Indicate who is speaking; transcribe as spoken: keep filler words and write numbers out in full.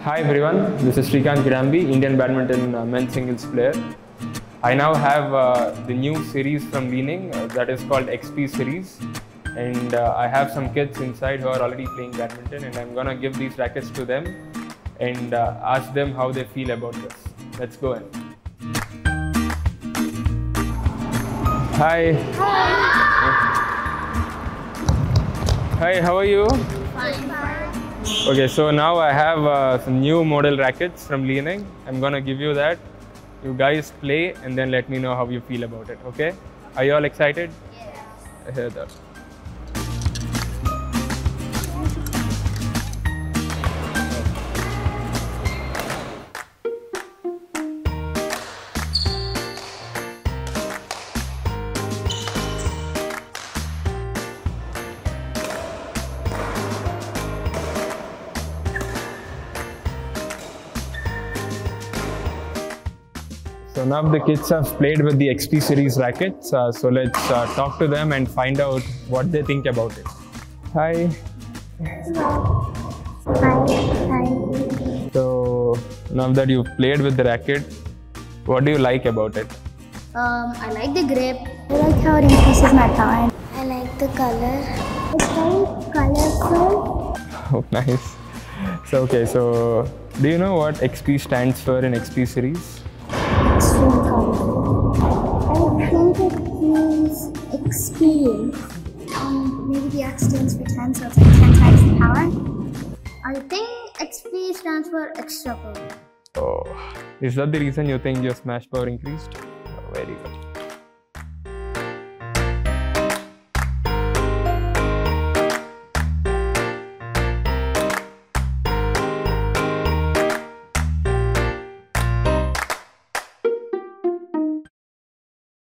Speaker 1: Hi everyone, this is Srikanth Kidambi, Indian Badminton uh, men's singles player. I now have uh, the new series from Leaning uh, that is called X P series, and uh, I have some kids inside who are already playing badminton, and I'm gonna give these rackets to them and uh, ask them how they feel about this. Let's go in. Hi. Hi. Hi, how are you?
Speaker 2: Fine.
Speaker 1: Okay, so now I have uh, some new model rackets from Leaning. I'm gonna give you that. You guys play and then let me know how you feel about it, okay? Are you all excited?
Speaker 2: Yes.
Speaker 1: I hear that. So now the kids have played with the X P series rackets. Uh, so let's uh, talk to them and find out what they think about it. Hi.
Speaker 2: Hello. Hi. Hi.
Speaker 1: So now that you've played with the racket, what do you like about it?
Speaker 2: Um, I like the grip. I like how it increases my power. I like the color. It's very colorful.
Speaker 1: Oh, nice. So okay, so do you know what X P stands for in X P series?
Speaker 2: Extreme colorful. I think it means experience. Um, maybe the X stands for ten, so it's like ten times the power. I think X P stands for extra power.
Speaker 1: Oh, is that the reason you think your smash power increased? Oh, very good.